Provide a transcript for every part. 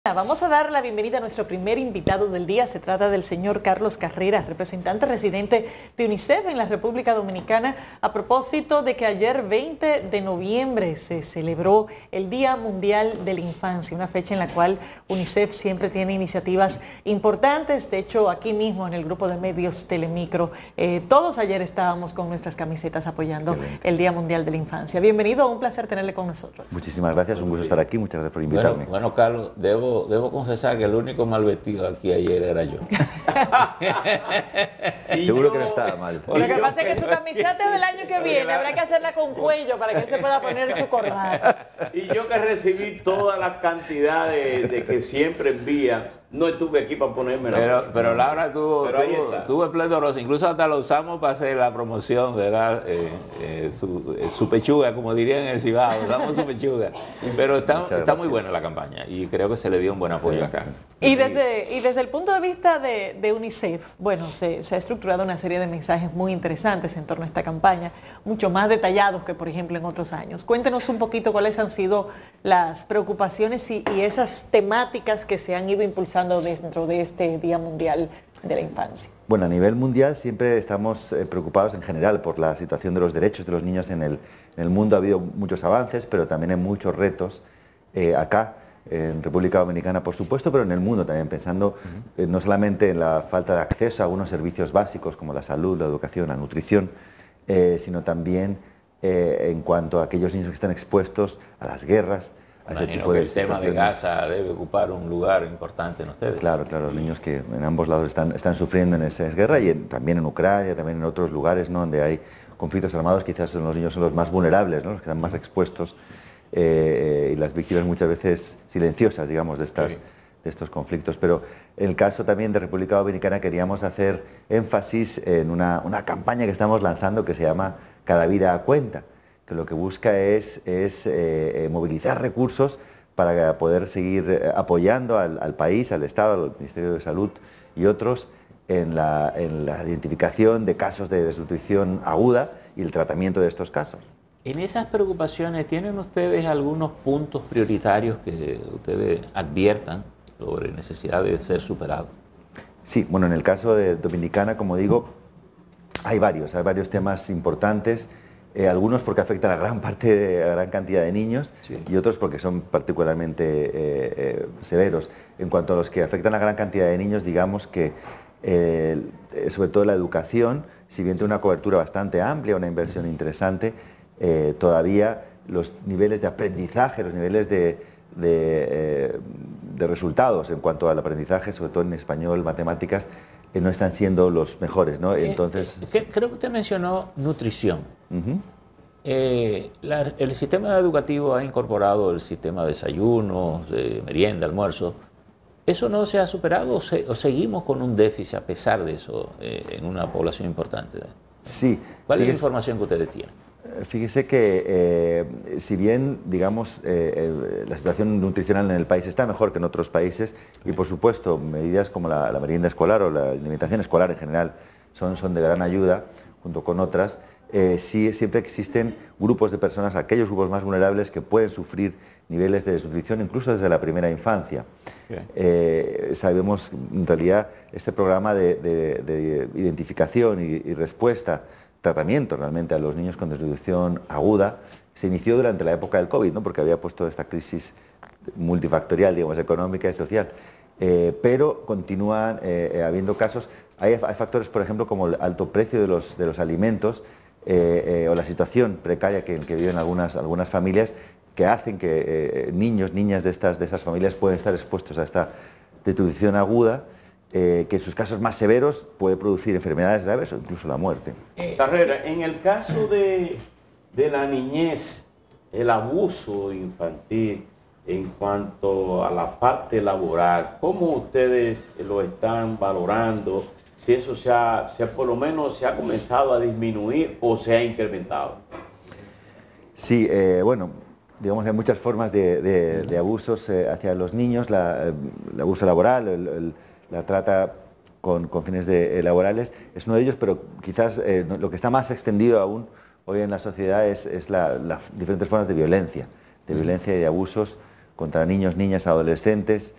Vamos a dar la bienvenida a nuestro primer invitado del día. Se trata del señor Carlos Carreras, representante residente de UNICEF en la República Dominicana, a propósito de que ayer 20 de noviembre se celebró el Día Mundial de la Infancia, una fecha en la cual UNICEF siempre tiene iniciativas importantes. De hecho, aquí mismo en el grupo de medios Telemicro, todos ayer estábamos con nuestras camisetas apoyando el Día Mundial de la Infancia. Bienvenido, un placer tenerle con nosotros. Muchísimas gracias, un gusto estar aquí, muchas gracias por invitarme. Bueno, Carlos, debo confesar que el único mal vestido aquí ayer era yo. Seguro que no estaba mal. Lo que pasa es que su camiseta del año que viene habrá que hacerla con cuello para que él se pueda poner su corbata. Y yo que recibí todas las cantidades de que siempre envían, no estuve aquí para ponerme pero Laura tuvo esplendorosa, incluso hasta lo usamos para hacer la promoción, ¿verdad? Su pechuga, como dirían en el Cibao, usamos su pechuga. Pero está muy buena la campaña y creo que se le dio un buen apoyo acá. Y desde el punto de vista de UNICEF, bueno, se ha estructurado una serie de mensajes muy interesantes en torno a esta campaña, mucho más detallados que, por ejemplo, en otros años. Cuéntenos un poquito cuáles han sido las preocupaciones y esas temáticas que se han ido impulsando dentro de este Día Mundial de la Infancia. Bueno, a nivel mundial siempre estamos preocupados en general por la situación de los derechos de los niños en el mundo. Ha habido muchos avances, pero también hay muchos retos acá, en República Dominicana, por supuesto, pero en el mundo también, pensando no solamente en la falta de acceso a algunos servicios básicos como la salud, la educación, la nutrición, sino también en cuanto a aquellos niños que están expuestos a las guerras, a ese tipo de situaciones. El tema de Gaza debe ocupar un lugar importante en ustedes. Claro, los niños que en ambos lados están sufriendo en esa guerra y también en Ucrania, también en otros lugares, ¿no?, donde hay conflictos armados. Quizás los niños son los más vulnerables, ¿no?, los que están más expuestos y las víctimas muchas veces silenciosas, digamos, de estos conflictos. Pero en el caso también de República Dominicana queríamos hacer énfasis en una campaña que estamos lanzando que se llama Cada Vida Cuenta, que lo que busca es movilizar recursos para poder seguir apoyando al país, al Estado, al Ministerio de Salud y otros en la identificación de casos de desnutrición aguda y el tratamiento de estos casos. En esas preocupaciones, ¿tienen ustedes algunos puntos prioritarios que ustedes adviertan sobre necesidad de ser superados? Sí, bueno, en el caso de Dominicana, como digo, hay varios temas importantes. Algunos porque afectan a gran cantidad de niños, sí, y otros porque son particularmente severos. En cuanto a los que afectan a gran cantidad de niños, digamos que sobre todo la educación, si bien tiene una cobertura bastante amplia, una inversión interesante, todavía los niveles de aprendizaje, los niveles de resultados en cuanto al aprendizaje, sobre todo en español, matemáticas, no están siendo los mejores, ¿no? Entonces, creo que usted mencionó nutrición. El sistema educativo ha incorporado el sistema de desayuno, de merienda, almuerzo. ¿Eso no se ha superado o seguimos con un déficit a pesar de eso en una población importante? Sí. ¿Cuál es la información que ustedes tienen? Fíjese que si bien, digamos, la situación nutricional en el país está mejor que en otros países, y por supuesto medidas como la merienda escolar o la alimentación escolar en general son de gran ayuda, junto con otras, sí siempre existen grupos de personas, aquellos grupos más vulnerables que pueden sufrir niveles de desnutrición incluso desde la primera infancia. Sabemos, en realidad, este programa de identificación y respuesta, tratamiento realmente a los niños con desnutrición aguda, se inició durante la época del COVID, ¿no?, porque había puesto esta crisis multifactorial, digamos, económica y social, pero continúan habiendo casos. Hay factores, por ejemplo, como el alto precio de los alimentos o la situación precaria que viven algunas familias, que hacen que niños, niñas de esas familias pueden estar expuestos a esta desnutrición aguda, que en sus casos más severos puede producir enfermedades graves o incluso la muerte. Carrera, en el caso de la niñez, el abuso infantil en cuanto a la parte laboral, ¿cómo ustedes lo están valorando? Si eso por lo menos se ha comenzado a disminuir o se ha incrementado. Sí, bueno, digamos, hay muchas formas de abusos hacia los niños, el abuso laboral, la trata con fines laborales es uno de ellos, pero quizás lo que está más extendido aún hoy en la sociedad es las diferentes formas de violencia y de abusos contra niños, niñas, adolescentes,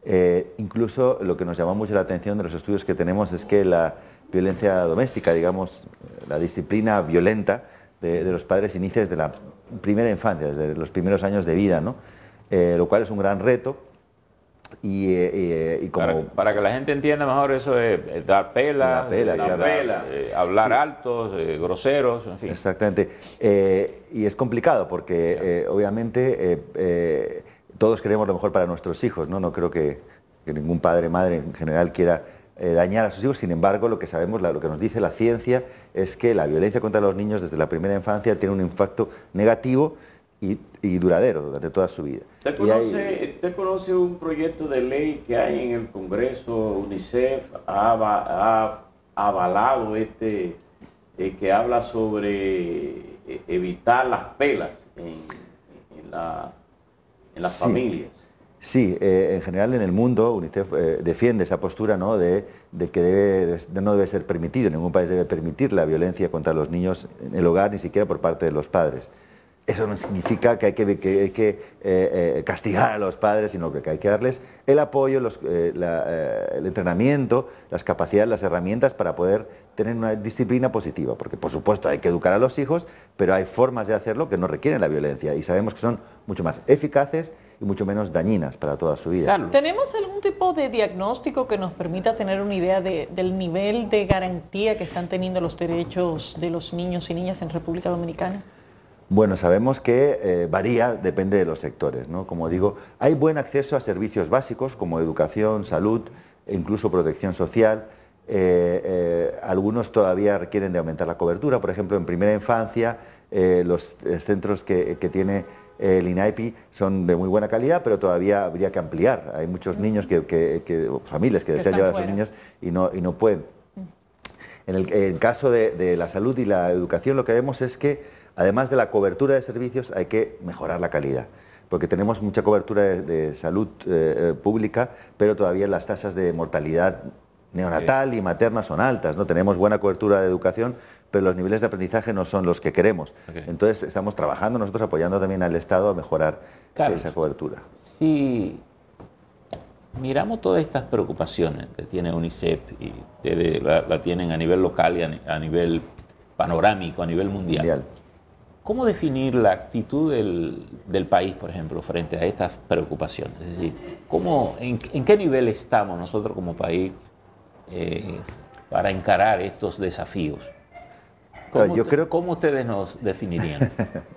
Incluso lo que nos llamó mucho la atención de los estudios que tenemos es que la violencia doméstica, digamos, la disciplina violenta de los padres inicia desde la primera infancia, desde los primeros años de vida, ¿no? Lo cual es un gran reto. Y como para que la gente entienda mejor, eso es dar pela, hablar altos, groseros, en fin. Exactamente. Y es complicado porque obviamente todos queremos lo mejor para nuestros hijos, ¿no? No creo que ningún padre, madre en general quiera dañar a sus hijos. Sin embargo, lo que sabemos, lo que nos dice la ciencia es que la violencia contra los niños desde la primera infancia tiene un impacto negativo y duradero durante toda su vida. ¿Usted conoce un proyecto de ley que hay en el Congreso? UNICEF ha avalado que habla sobre evitar las pelas en las familias. Sí, en general en el mundo UNICEF defiende esa postura, ¿no?, de que no debe ser permitido, ningún país debe permitir la violencia contra los niños en el hogar, ni siquiera por parte de los padres. Eso no significa que hay que castigar a los padres, sino que hay que darles el apoyo, el entrenamiento, las capacidades, las herramientas para poder tener una disciplina positiva. Porque, por supuesto, hay que educar a los hijos, pero hay formas de hacerlo que no requieren la violencia y sabemos que son mucho más eficaces y mucho menos dañinas para toda su vida. Claro. ¿Tenemos algún tipo de diagnóstico que nos permita tener una idea del nivel de garantía que están teniendo los derechos de los niños y niñas en República Dominicana? Bueno, sabemos que varía, depende de los sectores, ¿no? Como digo, hay buen acceso a servicios básicos como educación, salud e incluso protección social. Algunos todavía requieren de aumentar la cobertura. Por ejemplo, en primera infancia, los centros que tiene el INAIPI son de muy buena calidad, pero todavía habría que ampliar. Hay muchos niños, familias que desean llevar a sus niños y no pueden. En el caso de la salud y la educación, lo que vemos es que además de la cobertura de servicios, hay que mejorar la calidad, porque tenemos mucha cobertura de salud pública, pero todavía las tasas de mortalidad neonatal y materna son altas, ¿no? Tenemos buena cobertura de educación, pero los niveles de aprendizaje no son los que queremos. Entonces estamos trabajando nosotros, apoyando también al Estado a mejorar esa cobertura. Si miramos todas estas preocupaciones que tiene UNICEF y la tienen a nivel local y a nivel panorámico, a nivel mundial. ¿Cómo definir la actitud del país, por ejemplo, frente a estas preocupaciones? Es decir, ¿en qué nivel estamos nosotros como país para encarar estos desafíos? ¿Cómo ustedes nos definirían?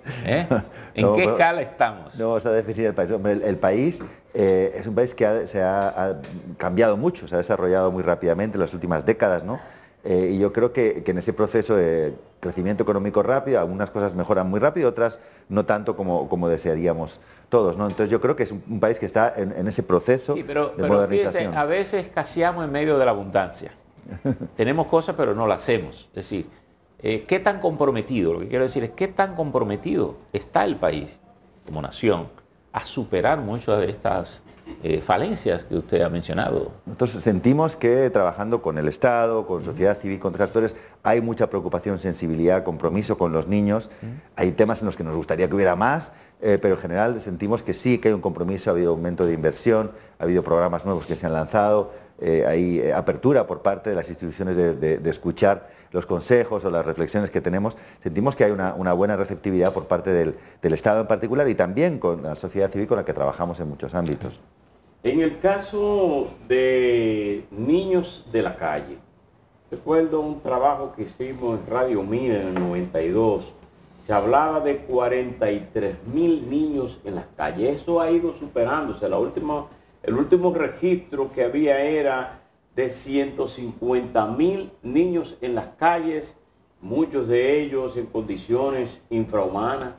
¿En qué escala estamos? No vamos a definir el país. El país es un país que se ha cambiado mucho, se ha desarrollado muy rápidamente en las últimas décadas, ¿no? Y yo creo que en ese proceso de crecimiento económico rápido, algunas cosas mejoran muy rápido, otras no tanto como desearíamos todos, ¿no? Entonces yo creo que es un país que está en ese proceso de modernización. Fíjese, a veces escaseamos en medio de la abundancia. Tenemos cosas pero no las hacemos. Es decir, ¿qué tan comprometido? Lo que quiero decir es qué tan comprometido está el país como nación a superar muchas de estas falencias que usted ha mencionado. Entonces sentimos que trabajando con el Estado, con sociedad civil, con otros actores, hay mucha preocupación, sensibilidad, compromiso con los niños. Hay temas en los que nos gustaría que hubiera más, pero en general sentimos que sí, que hay un compromiso, ha habido aumento de inversión, ha habido programas nuevos que se han lanzado, hay apertura por parte de las instituciones de escuchar los consejos o las reflexiones que tenemos. Sentimos que hay una buena receptividad por parte del Estado en particular y también con la sociedad civil con la que trabajamos en muchos ámbitos. En el caso de niños de la calle, recuerdo un trabajo que hicimos en Radio Mina en el 92, se hablaba de 43,000 niños en las calles. Eso ha ido superándose. El último registro que había era de 150,000 niños en las calles, muchos de ellos en condiciones infrahumanas,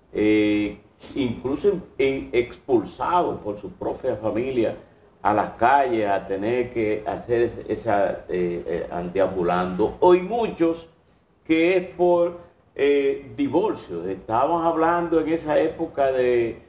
incluso expulsados por su propia familia a las calles a tener que hacer esa antiambulando. Hoy muchos que es por divorcios. Estábamos hablando en esa época de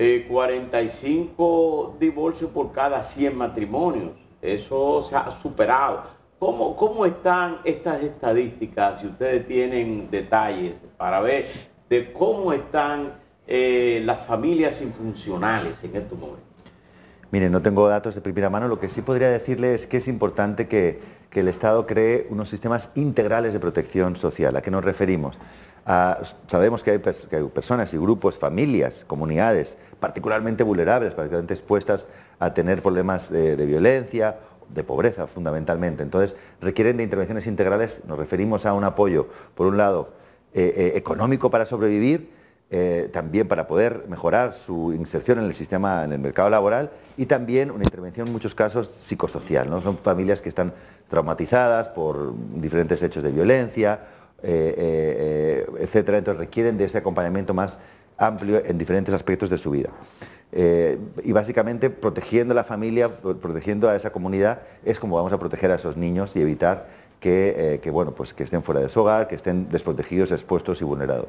45 divorcios por cada 100 matrimonios. Eso se ha superado. ¿Cómo están estas estadísticas, si ustedes tienen detalles, para ver de cómo están las familias infuncionales en estos momentos? Mire, no tengo datos de primera mano, lo que sí podría decirle es que es importante que el Estado cree unos sistemas integrales de protección social. ¿A qué nos referimos? Sabemos que hay personas y grupos, familias, comunidades particularmente vulnerables, particularmente expuestas a tener problemas de violencia, de pobreza fundamentalmente. Entonces requieren de intervenciones integrales. Nos referimos a un apoyo, por un lado, económico para sobrevivir, también para poder mejorar su inserción en el sistema, en el mercado laboral, y también una intervención en muchos casos psicosocial, ¿no? Son familias que están traumatizadas por diferentes hechos de violencia, etcétera. Entonces requieren de ese acompañamiento más amplio en diferentes aspectos de su vida. Y básicamente protegiendo a la familia, protegiendo a esa comunidad, es como vamos a proteger a esos niños y evitar que estén fuera de su hogar, que estén desprotegidos, expuestos y vulnerados.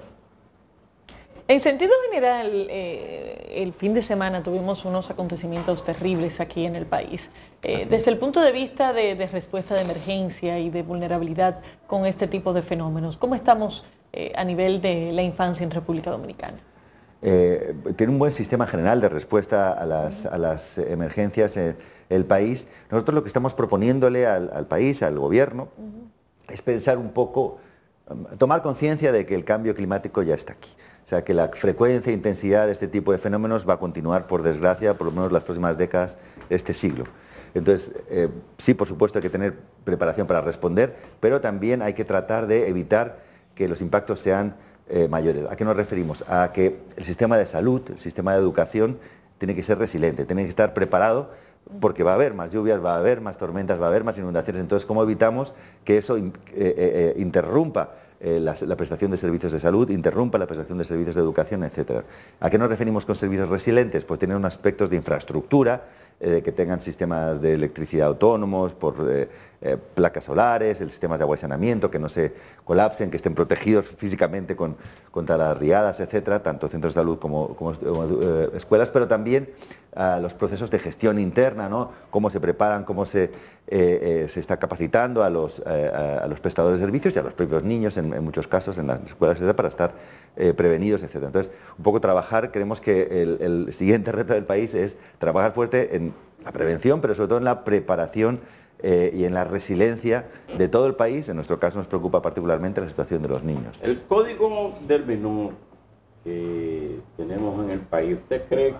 En sentido general, el fin de semana tuvimos unos acontecimientos terribles aquí en el país. Desde el punto de vista de respuesta de emergencia y de vulnerabilidad con este tipo de fenómenos, ¿cómo estamos a nivel de la infancia en República Dominicana? Tiene un buen sistema general de respuesta a las emergencias el país. Nosotros lo que estamos proponiéndole al país, al gobierno, es pensar un poco, tomar conciencia de que el cambio climático ya está aquí. O sea, que la frecuencia e intensidad de este tipo de fenómenos va a continuar, por desgracia, por lo menos las próximas décadas de este siglo. Entonces, sí, por supuesto, hay que tener preparación para responder, pero también hay que tratar de evitar que los impactos sean mayores. ¿A qué nos referimos? A que el sistema de salud, el sistema de educación, tiene que ser resiliente, tiene que estar preparado, porque va a haber más lluvias, va a haber más tormentas, va a haber más inundaciones. Entonces, ¿cómo evitamos que eso interrumpa la prestación de servicios de salud, interrumpa la prestación de servicios de educación, etcétera? ¿A qué nos referimos con servicios resilientes? Pues tienen unos aspectos de infraestructura, que tengan sistemas de electricidad autónomos por placas solares, el sistema de agua y saneamiento, que no se colapsen, que estén protegidos físicamente contra las riadas, etcétera, tanto centros de salud como escuelas, pero también los procesos de gestión interna, ¿no? Cómo se preparan, cómo se está capacitando a los prestadores de servicios y a los propios niños, en muchos casos, en las escuelas, etcétera, para estar prevenidos, etcétera. Entonces, un poco trabajar, creemos que el siguiente reto del país es trabajar fuerte en la prevención, pero sobre todo en la preparación y en la resiliencia de todo el país. En nuestro caso nos preocupa particularmente la situación de los niños. El Código del Menor que tenemos en el país, ¿usted cree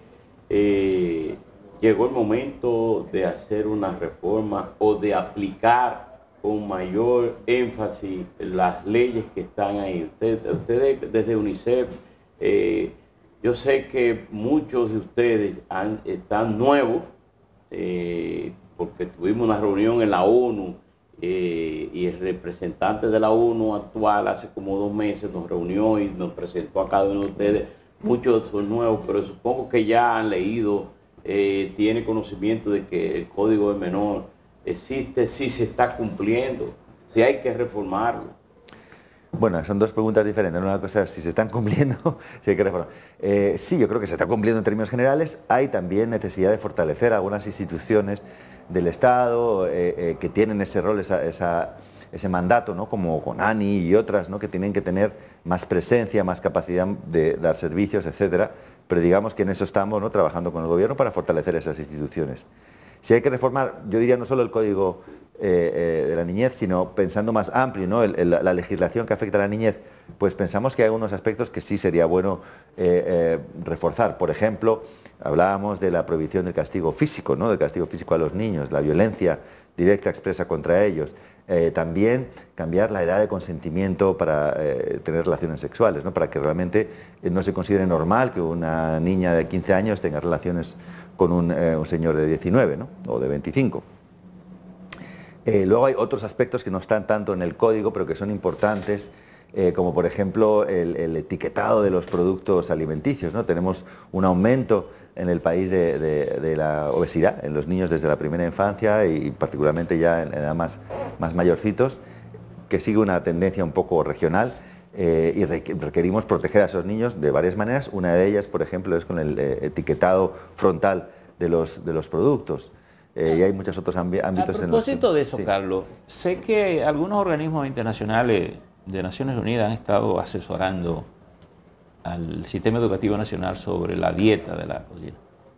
que llegó el momento de hacer una reforma o de aplicar con mayor énfasis las leyes que están ahí? Ustedes desde UNICEF, yo sé que muchos de ustedes están nuevos, porque tuvimos una reunión en la ONU y el representante de la ONU actual hace como 2 meses nos reunió y nos presentó a cada uno de ustedes. Muchos son nuevos, pero supongo que ya han leído, tiene conocimiento de que el Código del Menor existe, si se está cumpliendo, si hay que reformarlo. Bueno, son dos preguntas diferentes. Una cosa es si se están cumpliendo, si hay que reformar. Sí, yo creo que se está cumpliendo en términos generales. Hay también necesidad de fortalecer algunas instituciones del Estado que tienen ese rol, ese mandato, ¿no? Como CONANI y otras, ¿no? Que tienen que tener más presencia, más capacidad de dar servicios, etcétera. Pero digamos que en eso estamos, ¿no? Trabajando con el gobierno para fortalecer esas instituciones. Si hay que reformar, yo diría no solo el Código de la Niñez, sino pensando más amplio, ¿no? La legislación que afecta a la niñez, pues pensamos que hay algunos aspectos que sí sería bueno reforzar. Por ejemplo, hablábamos de la prohibición del castigo físico, ¿no? Del castigo físico a los niños, la violencia directa expresa contra ellos. También cambiar la edad de consentimiento para tener relaciones sexuales, ¿no? Para que realmente no se considere normal que una niña de 15 años tenga relaciones con un señor de 19, ¿no? O de 25. Luego hay otros aspectos que no están tanto en el código, pero que son importantes, como por ejemplo el etiquetado de los productos alimenticios, ¿no? Tenemos un aumento en el país de la obesidad en los niños desde la primera infancia y particularmente ya en edad más mayorcitos, que sigue una tendencia un poco regional, y requerimos proteger a esos niños de varias maneras. Una de ellas, por ejemplo, es con el etiquetado frontal de los productos. Y hay muchos otros ámbitos. A propósito de eso, sí. Carlos, sé que algunos organismos internacionales de Naciones Unidas han estado asesorando al Sistema Educativo Nacional sobre la dieta de la cocina.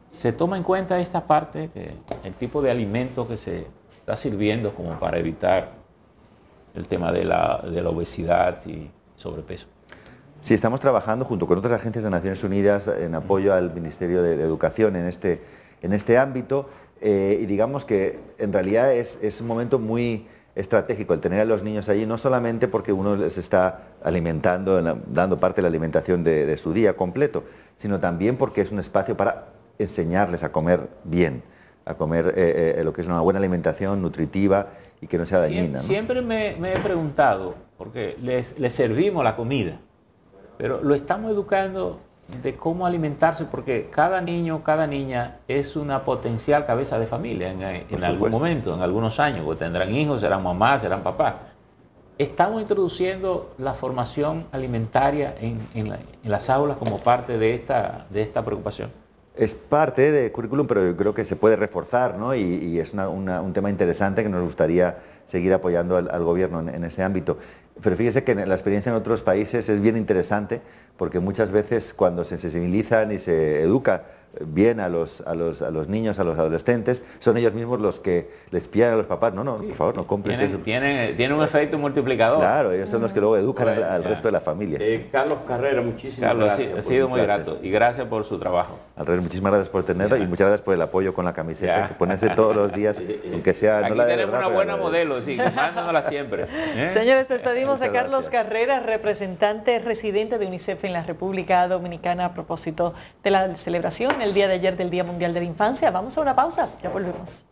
se toma en cuenta esta parte, que el tipo de alimento que se está sirviendo como para evitar el tema de la obesidad y sobrepeso. Sí, estamos trabajando junto con otras agencias de Naciones Unidas en apoyo al Ministerio de Educación en este ámbito, y digamos que en realidad es un momento muy estratégico el tener a los niños allí, no solamente porque uno les está alimentando, dando parte de la alimentación de su día completo, sino también porque es un espacio para enseñarles a comer bien, a comer lo que es una buena alimentación nutritiva y que no sea dañina, ¿no? Siempre me he preguntado, porque les servimos la comida, pero lo estamos educando de cómo alimentarse, porque cada niño, cada niña es una potencial cabeza de familia en algún momento, en algunos años, porque tendrán hijos, serán mamás, serán papás. Estamos introduciendo la formación alimentaria en las aulas como parte de esta preocupación. Es parte del currículum, pero yo creo que se puede reforzar, ¿no? Y es un tema interesante que nos gustaría seguir apoyando al gobierno en ese ámbito. Pero fíjese que la experiencia en otros países es bien interesante, porque muchas veces cuando se sensibilizan y se educa bien a los niños, a los adolescentes, son ellos mismos los que les piden a los papás, no, por favor, no compres eso. Tiene un efecto multiplicador. Claro, ellos son los que luego educan al resto de la familia. Carlos Carrera, muchísimas gracias. Ha sido muy grato y gracias por su trabajo. Al revés, muchísimas gracias por tenerlo y muchas gracias por el apoyo con la camiseta, que ponerse todos los días, aunque sea... Aquí no la de tenemos verdad, una buena modelo, sí, mándanosla siempre. Señores, despedimos a Carlos gracias. Carrera, representante residente de UNICEF en la República Dominicana, a propósito de la celebración el día de ayer del Día Mundial de la Infancia. Vamos a una pausa, ya volvemos.